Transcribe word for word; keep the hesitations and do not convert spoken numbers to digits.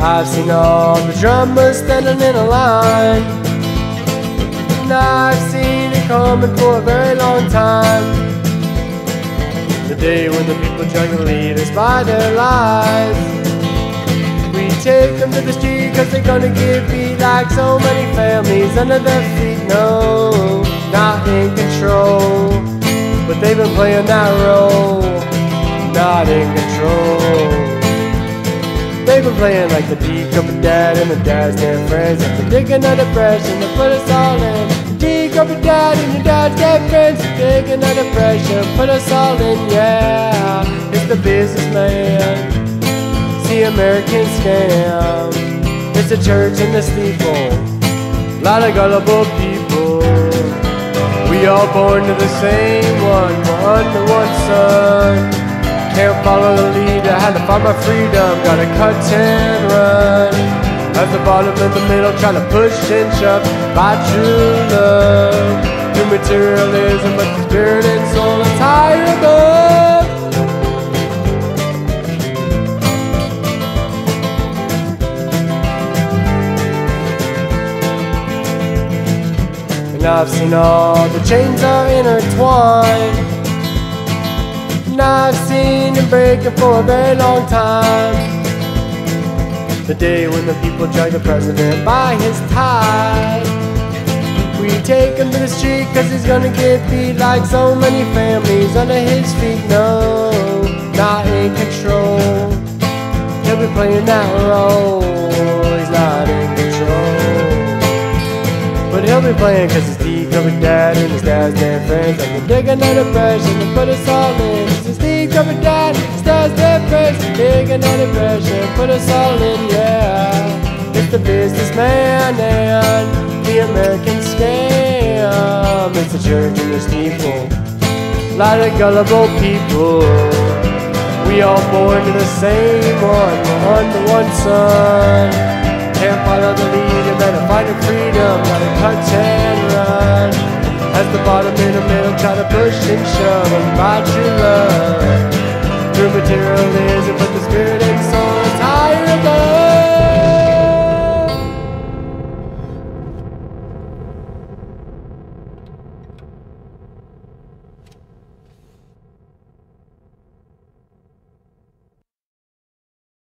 I've seen all the drummers standing in a line, and I've seen it coming for a very long time. The day when the people drag the leaders by their lies. We take them to the street cause they're gonna get beat like so many families under their feet. No, not in control, but they've been playing that role. Not in control. They've been playing like the D company dad and the dad's dead friends. After digging under depression, they put us all in. D company dad and your dad's dead friends. Digging under depression, put us all in. Yeah, it's the businessman. The American scam. It's the church and the steeple. Lot of gullible people. We all born to the same one. We're under one sun. Can't follow the leader, had to find my freedom. Gotta cut and run. At the bottom and the middle, try to push and shove by true love. Through materialism, but the spirit and soul is higher above. And I've seen all the chains are intertwined, and I've seen them breaking for a very long time. The day when the people drag the president by his tie. We take him to the street cause he's gonna get beat like so many families under his feet. No, not in control. He'll be playing that role. He's not in control, but he'll be playing cause his D covered dad and his dad's dead friends. Like they're digging under depression and put us all in. It's his D covered dad, his dad's dead friends. Digging under depression, put us all in. Yeah, it's the businessman and the American scam. It's the church and the steeple. Lot of gullible people. We all born to the same one. We're under one sun. Can't follow the leader, better find your freedom. Gotta cut and run. As the bottom in the middle, try to push and shove and fight your love. Through materialism, but the spirit and